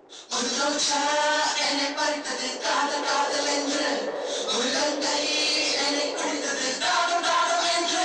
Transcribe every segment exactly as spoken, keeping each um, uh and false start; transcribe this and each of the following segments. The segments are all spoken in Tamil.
ஒரு ரோஜா என்னை பறித்தது காதல் காதல் என்று, ஒரு கங்கை என்னை குடித்தது தாகம் தாகம் என்று.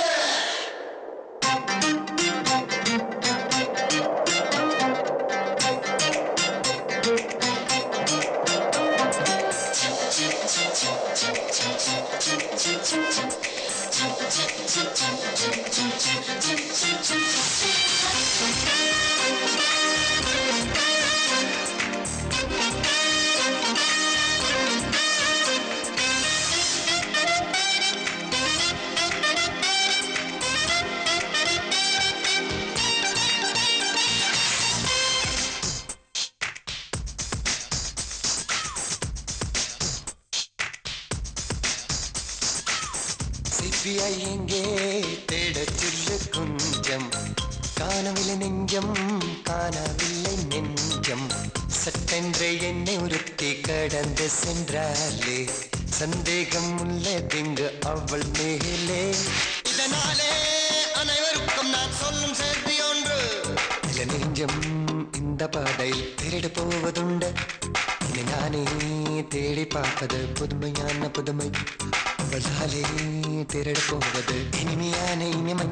சிபிஐ எங்கே தேடச் சொல்லு கொஞ்சம், காணவில்லை நெஞ்சம் காணவில்லை நெஞ்சம், சட்டென்று என்னை உறுத்தி கடந்து சென்றாலே சந்தேகம் உள்ளதிங்கு அவள் மேலே. இதனாலே அனைவருக்கும் நான் சொல்லும் செய்தி ஒன்று, இல்ல நெஞ்சம் இந்த பாதையில் திருடு போவதுண்டு. இனி நானே தேடி பார்ப்பது புதுமையான புதுமை, அவளாலே திருடு போவது இனிமையான இனிமை.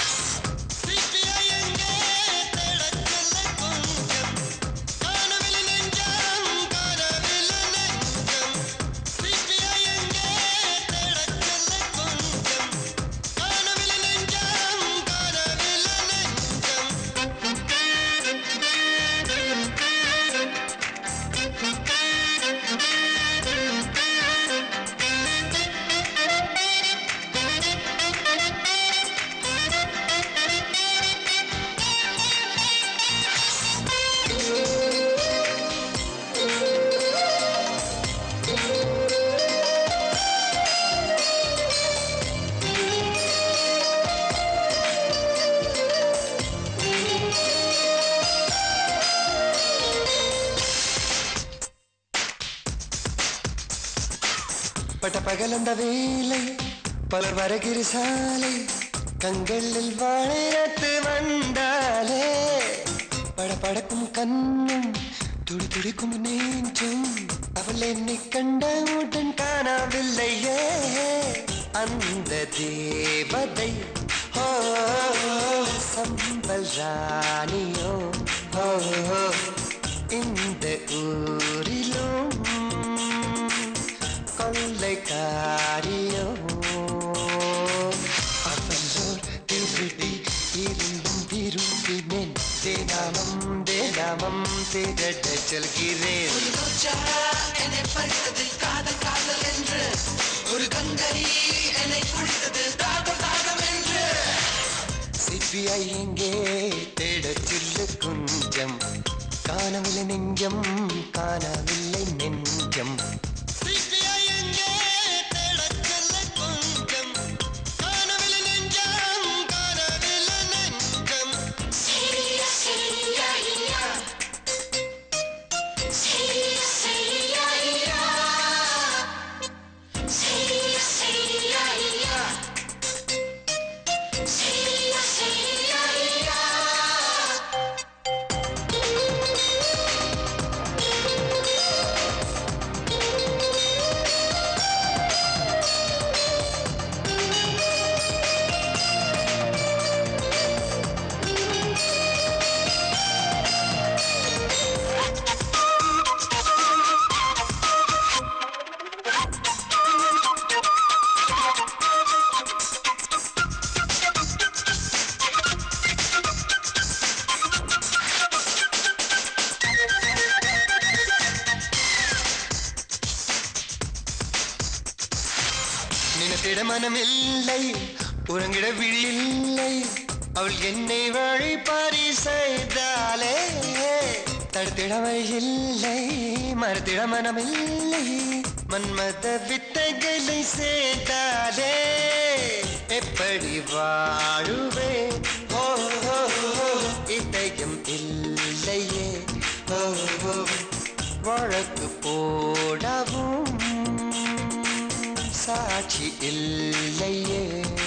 பட்ட பகலந்த வேலை பலர் வரகிற சாலை, கண்களில் வாழைத்து வந்தாலே படபடக்கும் கண்ணும் துடி துடிக்கும் நெஞ்சும், அவள் என்னை கண்டவுடன் காணவில்லையே அந்த தேவதை. ஓ சம்பல் ராணியோ ஓ இந்த ஊரிலும் கொள்ளைக்காரியோ, அவளோர் திருடி இருந்தும் விரும்பினேன், தேனாமம் தேனாமம் தேடட்ட சொல்கிறேன். ஒரு ரோஜா என்னை பறித்தது காதல் காதல் என்று, ஒரு கங்கை என்னை குடித்தது தாகம் தாகம் என்று. சிபிஐ எங்கே தேடச் சொல்லு கொஞ்சம், காணவில்லை நெஞ்சம் காணவில்லை நெஞ்சம். நினைத்திட மனமில்லை, உறங்கிட விழில்லை, அவள் என்னை வழிபாரி செய்தாலே தடுத்திட வழியில்லை, மறுத்திட மனமில்லை, மன்மத வித்தைகளை செய்தாலே எப்படி வாழுவே. ஓ இதயம் இல்லையே, ஓ வழக்கு போடவும் சாட்சி இல்லையே.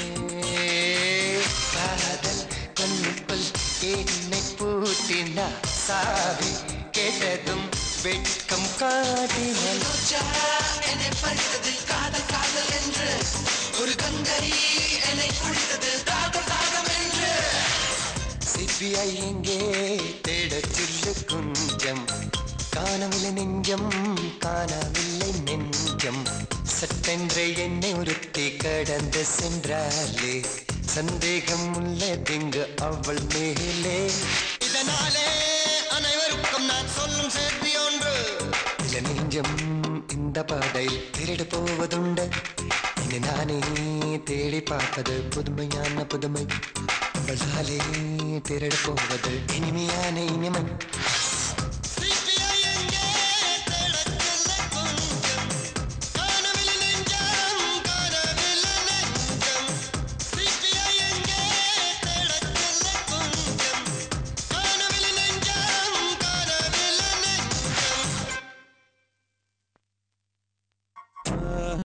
காதல் கொன்னுக்குள் என்னை பூட்டினா சாவி கேட்டதும் வெட்கம் காட்டினல் என்னை பறித்தது காதல் காதல் என்று ஒரு கங்கை என்னை குடித்தது தாகம் தாகம் என்று சிபிஐ எங்கே தேடச் சொல்லு கொஞ்சம் காணவில்லை நெஞ்சம் காணவில்லை நெஞ்சம் சட்டென்று என்னை ஒருத்தி கடந்து சென்றாலே சந்தேகம் உள்ளதிங்கு அவள் மேலே இதனாலே அனைவருக்கும் நான் சொல்லும் செய்தி ஒன்று இல்ல நெஞ்சம் இந்த பாடை திருடு போவதுண்டு இனி நானே தேடி பார்ப்பது புதுமையான புதுமை அவளாலே திருடு போவது இனிமையான இனிமை